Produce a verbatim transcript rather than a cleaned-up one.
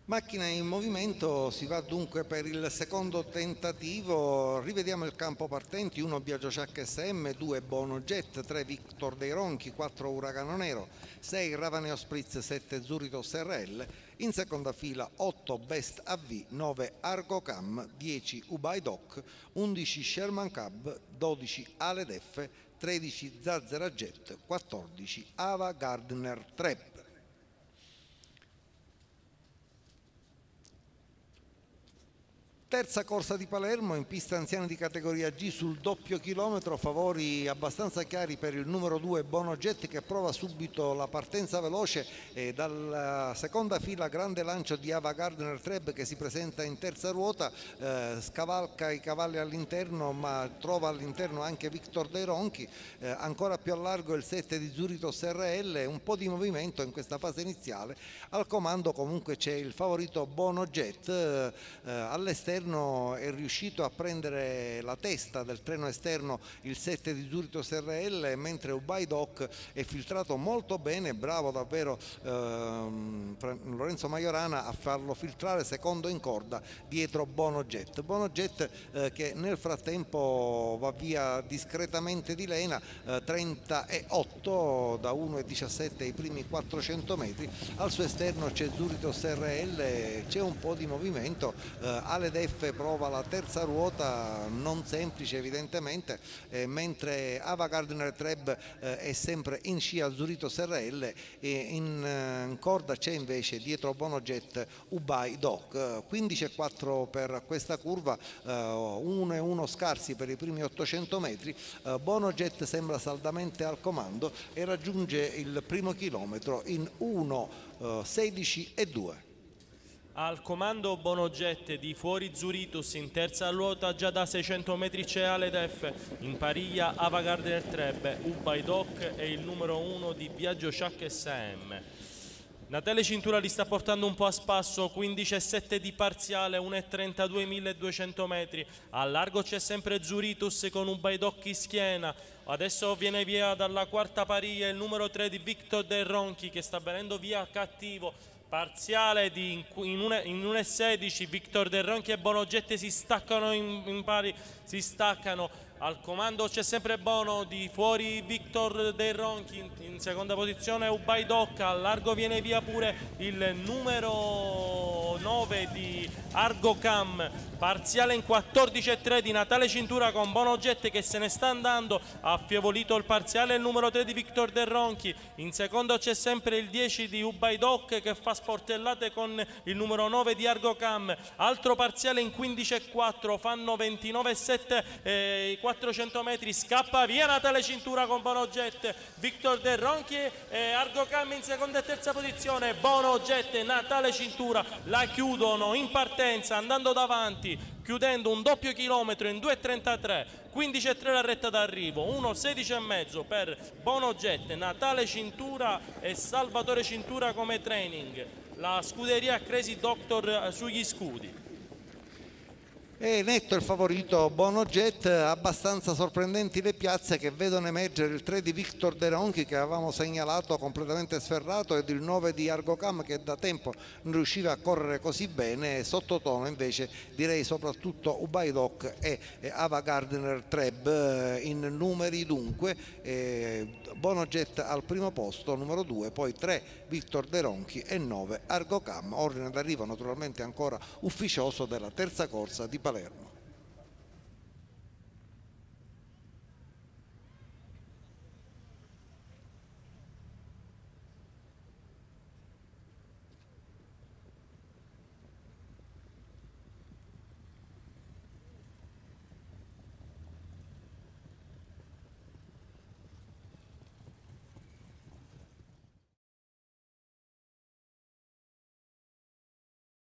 Macchina in movimento, si va dunque per il secondo tentativo. Rivediamo il campo partenti: uno Biagio Sciacca S M, due Bono Jet, tre Victor dei Ronchi, quattro Uragano Nero, sei Ravaneo Spritz, sette Zuritos R L. In seconda fila otto Best A V, nove Argo Cam, dieci Ubai Doc, undici Sherman Cab, dodici Aledef, tredici Zazzera Jet, quattordici Ava Gardner Treb. Terza corsa di Palermo in pista anziani di categoria G sul doppio chilometro, favori abbastanza chiari per il numero due Bono Jet, che prova subito la partenza veloce e dalla seconda fila grande lancio di Ava Gardner Treb, che si presenta in terza ruota, eh, scavalca i cavalli all'interno, ma trova all'interno anche Victor dei Ronchi. Eh, ancora più a largo il sette di Zuritos R L, un po' di movimento in questa fase iniziale. Al comando comunque c'è il favorito Bono Jet, eh, all'esterno è riuscito a prendere la testa del treno esterno il sette di Zuritos R L, mentre Ubai Doc è filtrato molto bene. Bravo davvero ehm, Lorenzo Majorana a farlo filtrare secondo in corda dietro Bono Jet. Bono Jet eh, che nel frattempo va via discretamente di lena, eh, trenta e otto da uno e diciassette ai primi quattrocento metri. Al suo esterno c'è Zuritos R L, c'è un po' di movimento. eh, Aledef prova la terza ruota, non semplice evidentemente, eh, mentre Ava Gardner Treb eh, è sempre in scia Zuritos R L, e in, eh, in corda c'è invece dietro Bono Jet Ubai Doc. quindici e quattro per questa curva, eh, uno e uno scarsi per i primi ottocento metri. eh, Bono Jet sembra saldamente al comando e raggiunge il primo chilometro in uno sedici e due. Al comando Bono Jet, di fuori Zuritus, in terza ruota già da seicento metri c'è Aledef, in pariglia Ava Gardner Treb, Ubai Doc e il numero uno di Biagio Sciacca S M. Natale Cintura li sta portando un po' a spasso, quindici e sette di parziale, uno e trentadue milleduecento metri. A largo c'è sempre Zuritus con Ubai Doc in schiena. Adesso viene via dalla quarta pariglia il numero tre di Victor dei Ronchi, che sta venendo via cattivo. Parziale di in uno e sedici, Victor Del Ronchi e Bono Jet si staccano in, in pari, si staccano. Al comando c'è sempre Bono, di fuori Victor Del Ronchi, in, in seconda posizione Ubai Doc. Al largo viene via pure il numero nove di Argo Cam. Parziale in quattordici e tre di Natale Cintura con Bono Jet che se ne sta andando, ha affievolito il parziale il numero tre di Victor Del Ronchi. In secondo c'è sempre il dieci di Ubai Doc che fa sportellate con il numero nove di Argo Cam. Altro parziale in quindici e quattro, fanno ventinove e sette eh, i quattrocento metri, scappa via Natale Cintura con Bono Jet, Victor Del Ronchi e Argo Cam in seconda e terza posizione. Bono Jet e Natale Cintura la chiudono in partenza andando davanti, chiudendo un doppio chilometro in due e trentatré, quindici e tre la retta d'arrivo, uno sedici e mezzo per Bono Jet, Natale Cintura e Salvatore Cintura come training, la scuderia Crazy Doctor sugli scudi. È netto il favorito Bono Jet, abbastanza sorprendenti le piazze che vedono emergere il tre di Victor De Ronchi, che avevamo segnalato completamente sferrato, ed il nove di Argo Cam, che da tempo non riusciva a correre così bene. Sottotono invece direi soprattutto Ubai Doc e Ava Gardner Treb in numeri dunque. Bono Jet al primo posto, numero due, poi tre Victor De Ronchi e nove Argo Cam. Ordine d'arrivo naturalmente ancora ufficioso della terza corsa di Palermo.